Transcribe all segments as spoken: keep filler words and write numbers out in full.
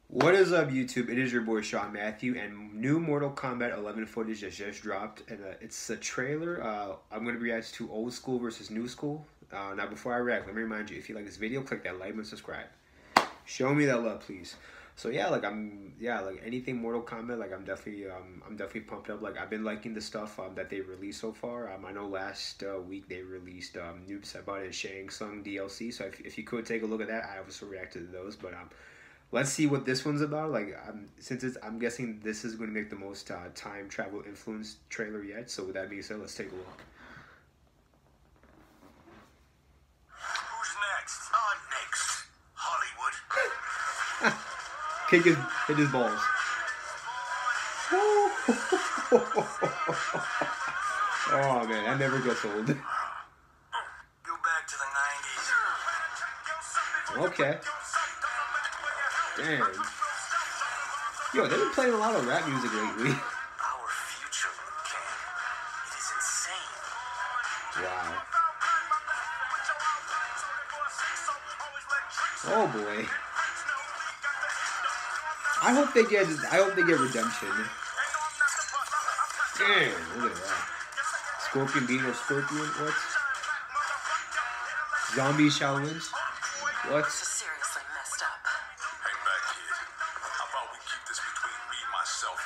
What is up, YouTube? It is your boy Sean Matthew, and new Mortal Kombat eleven footage has just dropped, and uh, it's a trailer. Uh, I'm going to react to old school versus new school. Uh, now, before I react, let me remind you: if you like this video, click that like and subscribe. Show me that love, please. So yeah, like I'm, yeah, like anything Mortal Kombat, like I'm definitely, um, I'm definitely pumped up. Like I've been liking the stuff um, that they released so far. Um, I know last uh, week they released um, Noob Saibot and Shang Tsung D L C. So if, if you could take a look at that, I also reacted to those. But um, let's see what this one's about. Like, um, since it's, I'm guessing this is going to make the most uh, time travel influence trailer yet. So with that being said, let's take a look. Who's next? I'm next. Hollywood. Kick his, hit his balls. Oh man, that never gets old. Go back to the nineties. Okay. Damn. Yo, they've been playing a lot of rap music lately. Our future, Ken. It is insane. Wow. Oh boy. I hope they get. I hope they get redemption. Damn, look at that. Scorpion being a scorpion. What? Zombie Shaolin. What? This is seriously messed up. Hang back, kid. How about we keep this between me, myself,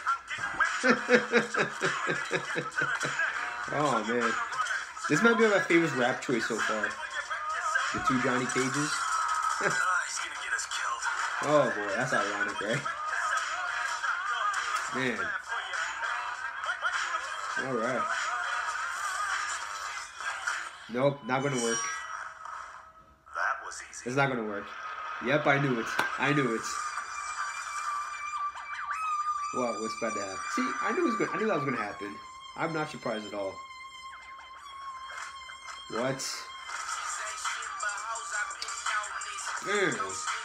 and I? Oh man, this might be my favorite rap choice so far. The two Johnny Cages. Ah, he's gonna get us killed. Oh boy, that's ironic, right? Man. Alright. Nope, not gonna work. That was easy. It's not gonna work. Yep, I knew it. I knew it. What? What's about to happen? See, I knew it was good. I knew that was gonna happen. I'm not surprised at all. What? Man.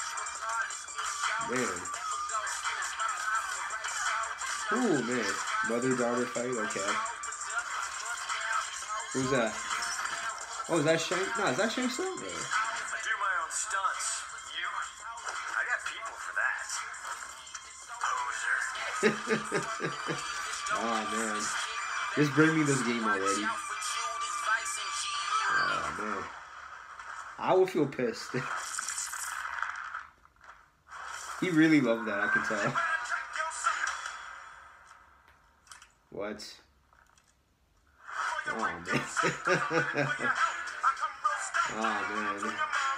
Man. Ooh, man. Mother-daughter fight? Okay. Who's that? Oh, is that Shang? No, is that Shang Tsung? I do my own stunts. You? I got people for that. Poser. Oh, man. Just bring me this game already. Oh, man. I will feel pissed. He really loved that, I can tell. What? Oh, man. Oh, man.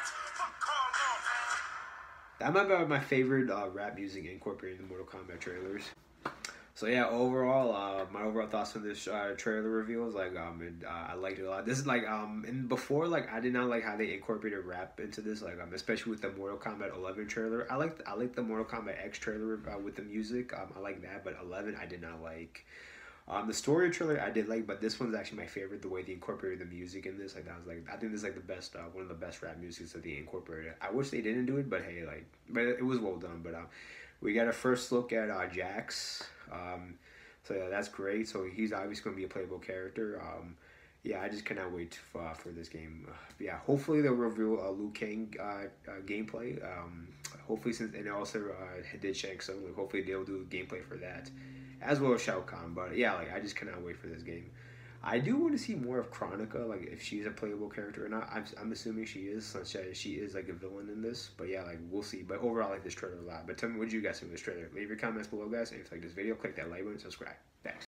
That might be my favorite uh, rap music incorporated in the Mortal Kombat trailers. So yeah, overall, uh, my overall thoughts on this uh, trailer reveal is like, um, and, uh, I liked it a lot. This is like, um, and before, like, I did not like how they incorporated rap into this, like, um, especially with the Mortal Kombat eleven trailer. I like, I like the Mortal Kombat X trailer uh, with the music. Um, I like that, but eleven I did not like. Um, the story trailer I did like, but this one's actually my favorite. The way they incorporated the music in this, like, that was like, I think this is like the best, uh, one of the best rap musics that they incorporated. I wish they didn't do it, but hey, like, but it was well done. But um, we got a first look at uh, Jax. Um, so yeah, that's great. So he's obviously going to be a playable character. Um, yeah, I just cannot wait for, uh, for this game. Uh, yeah, hopefully they'll reveal uh, Liu Kang uh, uh, gameplay. Um, hopefully, since and also uh, did Shang Tsung, like, hopefully they'll do gameplay for that, as well as Shao Kahn. But yeah, like I just cannot wait for this game. I do want to see more of Chronica, like if she's a playable character or not. I'm, I'm assuming she is, since she is like a villain in this. But yeah, like we'll see. But overall, I like this trailer a lot. But tell me what you guys think of this trailer. Leave your comments below, guys. And if you like this video, click that like button and subscribe. Thanks.